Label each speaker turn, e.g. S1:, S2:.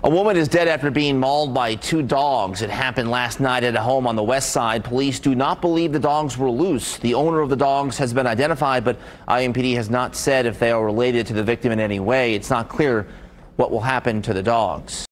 S1: A woman is dead after being mauled by two dogs. It happened last night at a home on the west side. Police do not believe the dogs were loose. The owner of the dogs has been identified, but IMPD has not said if they are related to the victim in any way. It's not clear what will happen to the dogs.